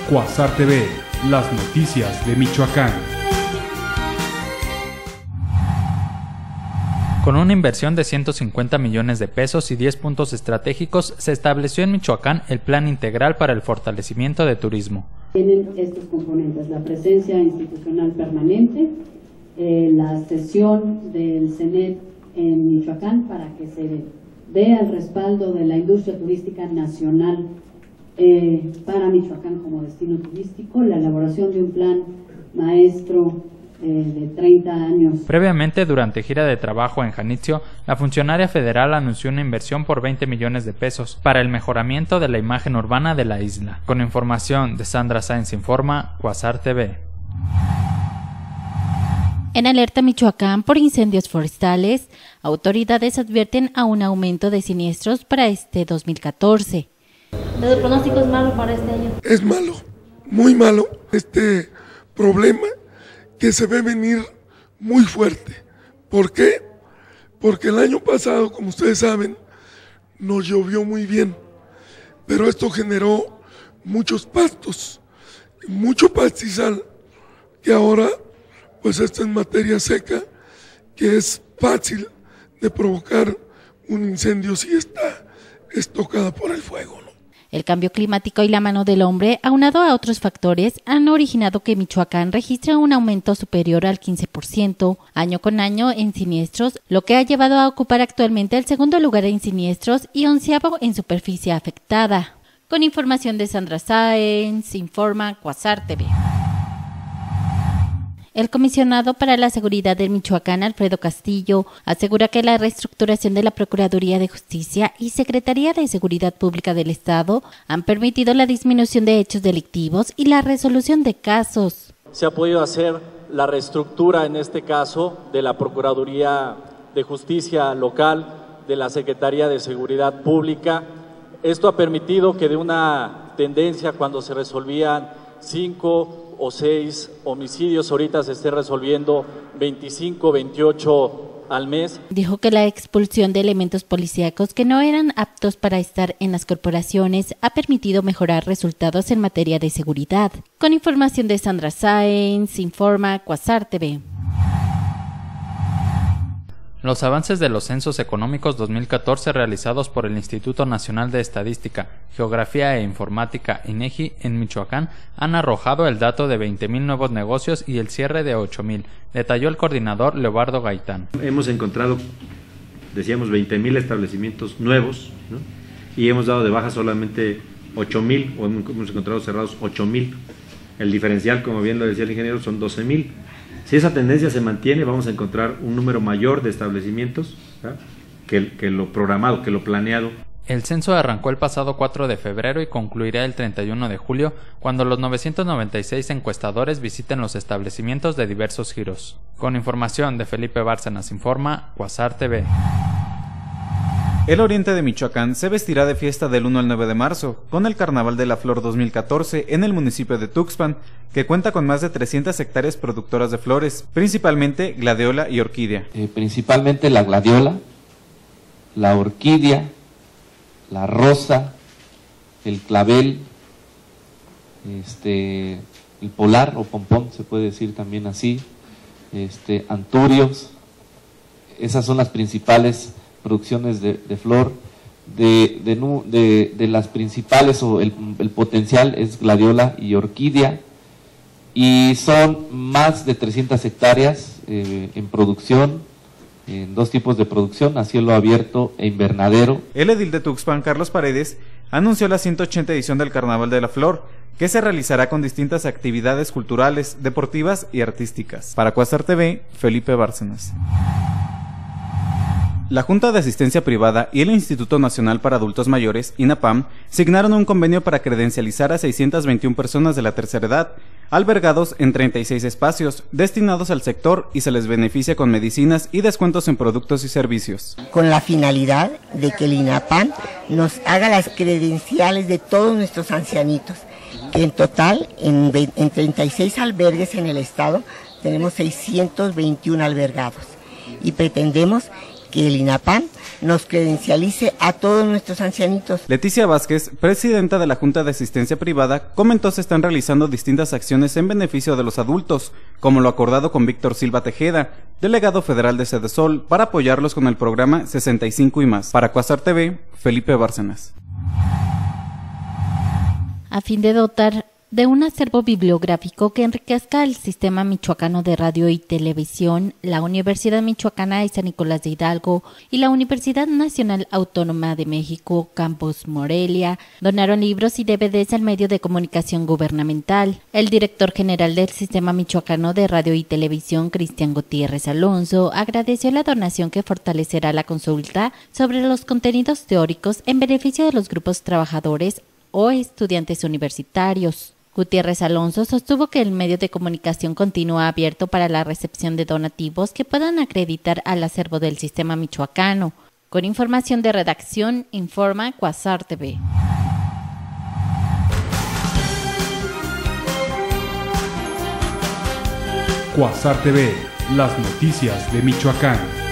Cuasar TV, las noticias de Michoacán. Con una inversión de 150 millones de pesos y 10 puntos estratégicos, se estableció en Michoacán el Plan Integral para el Fortalecimiento de Turismo. Tienen estos componentes: la presencia institucional permanente, la cesión del CENET en Michoacán para que se vea el respaldo de la industria turística nacional para Michoacán como destino turístico, la elaboración de un plan maestro de 30 años. Previamente, durante gira de trabajo en Janitzio, la funcionaria federal anunció una inversión por 20 millones de pesos para el mejoramiento de la imagen urbana de la isla. Con información de Sandra Sáenz Informa, Cuasar TV. En alerta Michoacán por incendios forestales, autoridades advierten a un aumento de siniestros para este 2014. ¿El pronóstico es malo para este año? Es malo, muy malo este problema que se ve venir muy fuerte. ¿Por qué? Porque el año pasado, como ustedes saben, nos llovió muy bien, pero esto generó muchos pastos, mucho pastizal, que ahora, pues esto es materia seca, que es fácil de provocar un incendio si es tocada por el fuego, ¿no? El cambio climático y la mano del hombre, aunado a otros factores, han originado que Michoacán registre un aumento superior al 15% año con año en siniestros, lo que ha llevado a ocupar actualmente el segundo lugar en siniestros y 11º en superficie afectada. Con información de Sandra Sáenz, Informa Cuasar TV. El comisionado para la seguridad de Michoacán, Alfredo Castillo, asegura que la reestructuración de la Procuraduría de Justicia y Secretaría de Seguridad Pública del Estado han permitido la disminución de hechos delictivos y la resolución de casos. Se ha podido hacer la reestructura, en este caso, de la Procuraduría de Justicia local, de la Secretaría de Seguridad Pública. Esto ha permitido que de una tendencia cuando se resolvían 5 o 6 homicidios, ahorita se esté resolviendo 25, 28 al mes. Dijo que la expulsión de elementos policíacos que no eran aptos para estar en las corporaciones ha permitido mejorar resultados en materia de seguridad. Con información de Sandra Sáenz, Informa Cuasar TV. Los avances de los censos económicos 2014 realizados por el Instituto Nacional de Estadística, Geografía e Informática, INEGI, en Michoacán, han arrojado el dato de 20,000 nuevos negocios y el cierre de 8,000, detalló el coordinador Leobardo Gaitán. Hemos encontrado, decíamos, 20,000 establecimientos nuevos, ¿no? Y hemos dado de baja solamente 8,000, o hemos encontrado cerrados 8,000. El diferencial, como bien lo decía el ingeniero, son 12,000. Si esa tendencia se mantiene, vamos a encontrar un número mayor de establecimientos, ¿verdad?, que lo programado, que lo planeado. El censo arrancó el pasado 4 de febrero y concluirá el 31 de julio, cuando los 996 encuestadores visiten los establecimientos de diversos giros. Con información de Felipe Bárcenas Informa, Cuasar TV. El oriente de Michoacán se vestirá de fiesta del 1 al 9 de marzo, con el Carnaval de la Flor 2014 en el municipio de Tuxpan, que cuenta con más de 300 hectáreas productoras de flores, principalmente gladiola y orquídea. Principalmente la gladiola, la orquídea, la rosa, el clavel, el polar o pompón, se puede decir también así, anturios. Esas son las principales producciones de flor. De las principales, o el potencial es gladiola y orquídea, y son más de 300 hectáreas en producción, en dos tipos de producción, a cielo abierto e invernadero. El edil de Tuxpan, Carlos Paredes, anunció la 180 edición del Carnaval de la Flor, que se realizará con distintas actividades culturales, deportivas y artísticas. Para Cuasar TV, Felipe Bárcenas. La Junta de Asistencia Privada y el Instituto Nacional para Adultos Mayores, INAPAM, signaron un convenio para credencializar a 621 personas de la tercera edad, albergados en 36 espacios destinados al sector, y se les beneficia con medicinas y descuentos en productos y servicios. Con la finalidad de que el INAPAM nos haga las credenciales de todos nuestros ancianitos, que en total, en 36 albergues en el estado, tenemos 621 albergados, y pretendemos que el INAPAM nos credencialice a todos nuestros ancianitos. Leticia Vázquez, presidenta de la Junta de Asistencia Privada, comentó se están realizando distintas acciones en beneficio de los adultos, como lo acordado con Víctor Silva Tejeda, delegado federal de Sedesol, para apoyarlos con el programa 65 y más. Para Cuasar TV, Felipe Bárcenas. A fin de dotar de un acervo bibliográfico que enriquezca el sistema michoacano de radio y televisión, la Universidad Michoacana de San Nicolás de Hidalgo y la Universidad Nacional Autónoma de México, Campus Morelia, donaron libros y DVDs al medio de comunicación gubernamental. El director general del sistema michoacano de radio y televisión, Cristian Gutiérrez Alonso, agradeció la donación que fortalecerá la consulta sobre los contenidos teóricos en beneficio de los grupos trabajadores o estudiantes universitarios. Gutiérrez Alonso sostuvo que el medio de comunicación continúa abierto para la recepción de donativos que puedan acreditar al acervo del sistema michoacano. Con información de redacción, informa Cuasar TV. Cuasar TV, las noticias de Michoacán.